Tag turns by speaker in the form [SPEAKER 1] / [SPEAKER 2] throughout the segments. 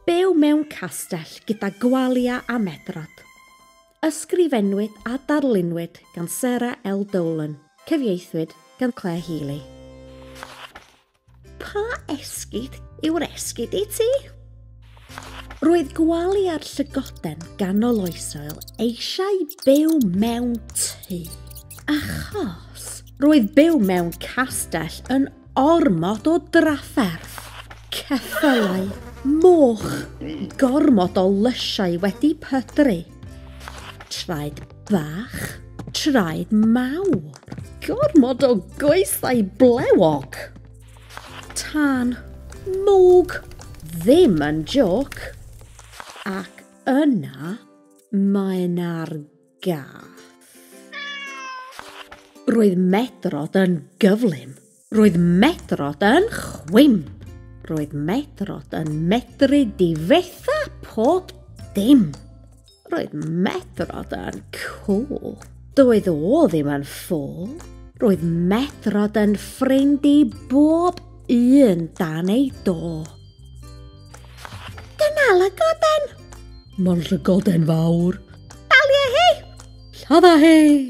[SPEAKER 1] byw mewn castell gyda gwalia a medrod. Ysgrifennwyd a darlunwyd gan Sarah L. Dolan, cyfieithwyd gan Claire Healy. Pa esgid yw'r esgid i ti? Roedd gwalia'r llygoden ganol oesoedd eisiau byw mewn tŷ, achos roedd byw mewn castell yn ormod o drafferth, ceffylau, moch, gormod o lysiau wedi pydru. Traed bach, traed mawr, gormod o goesau blewog. Tân, mwg, ddim yn joc. Ac yna mae'n argath. Roedd medrod yn gyflym. Roedd medrod yn chwim. Roedd medrod yn medru difetha pob dim. Roedd medrod yn cool. Doedd o ddim yn ffôl. Roedd medrod yn ffrind i bob un dan ei do. Dyna lygoden. Mae'n lygoden fawr. Dalia hi! Lladda hi!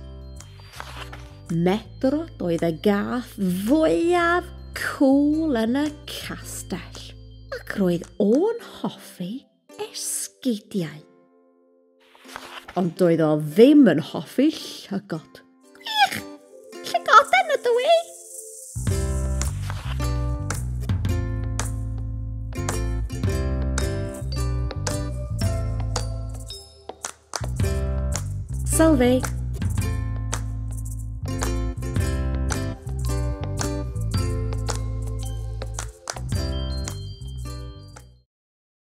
[SPEAKER 1] Medrod oedd y gath fwyaf cool yn y castell, ac roedd o'n hoffi esgidiau. Ond doedd o ddim yn hoffi llygod. Ich! Llygoden ydw i! Salve!